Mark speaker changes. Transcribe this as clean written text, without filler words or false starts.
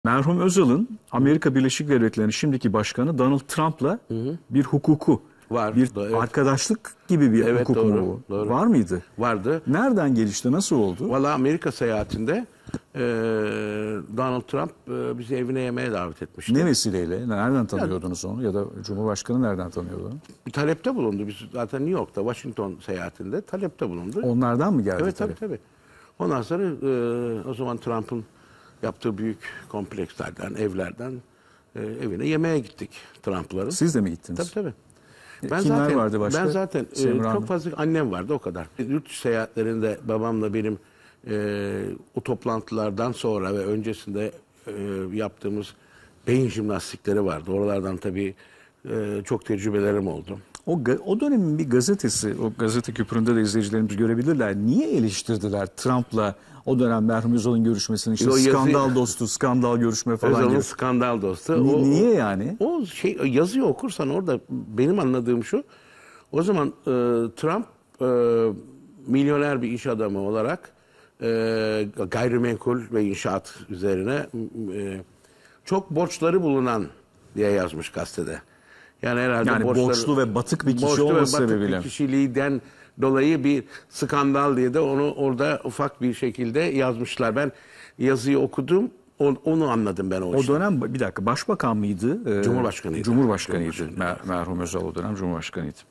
Speaker 1: Merhum Özal'ın Amerika Birleşik Devletleri'nin şimdiki başkanı Donald Trump'la bir hukuku,
Speaker 2: Var.
Speaker 1: bir
Speaker 2: Evet.
Speaker 1: arkadaşlık gibi bir
Speaker 2: Evet,
Speaker 1: hukuk
Speaker 2: doğru,
Speaker 1: mu bu?
Speaker 2: doğru.
Speaker 1: Var mıydı?
Speaker 2: Vardı.
Speaker 1: Nereden gelişti, nasıl oldu?
Speaker 2: Valla Amerika seyahatinde Donald Trump bizi evine yemeğe davet etmişti.
Speaker 1: Ne vesileyle? Nereden tanıyordunuz onu? Ya da Cumhurbaşkanı nereden tanıyordu onu?
Speaker 2: Bir talepte bulundu. Biz zaten New York'ta, Washington seyahatinde talepte bulundu.
Speaker 1: Onlardan mı geldi?
Speaker 2: Evet, tabii. Ondan sonra o zaman Trump'ın yaptığı büyük komplekslerden, evlerden evine yemeğe gittik Trump'ların.
Speaker 1: Siz de mi gittiniz?
Speaker 2: Tabii.
Speaker 1: Kimler vardı başka?
Speaker 2: Ben zaten
Speaker 1: Semra Hanım.
Speaker 2: çok fazla annem vardı, o kadar. Yurt dışı seyahatlerinde babamla benim o toplantılardan sonra ve öncesinde yaptığımız beyin jimnastikleri vardı. Oralardan tabii çok tecrübelerim oldu.
Speaker 1: O dönemin bir gazetesi, o gazete küpüründe de izleyicilerimiz görebilirler. Niye eleştirdiler Trump'la o dönem merhum Özal'ın görüşmesini? İşte skandal dostu, skandal görüşme falan
Speaker 2: Özal'ın
Speaker 1: gibi.
Speaker 2: skandal dostu.
Speaker 1: Niye yani?
Speaker 2: O yazıyı okursan orada benim anladığım şu. O zaman Trump milyoner bir iş adamı olarak gayrimenkul ve inşaat üzerine çok borçları bulunan diye yazmış gazetede. Yani herhalde
Speaker 1: borçlu ve batık bir kişi olması sebebiyle.
Speaker 2: Bir kişiliğinden dolayı bir skandal diye de onu orada ufak bir şekilde yazmışlar. Ben yazıyı okudum. Onu anladım ben o
Speaker 1: O dönem bir dakika başbakan mıydı?
Speaker 2: Cumhurbaşkanıydı.
Speaker 1: Cumhurbaşkanıydı. Merhum Özal o dönem Cumhurbaşkanıydı.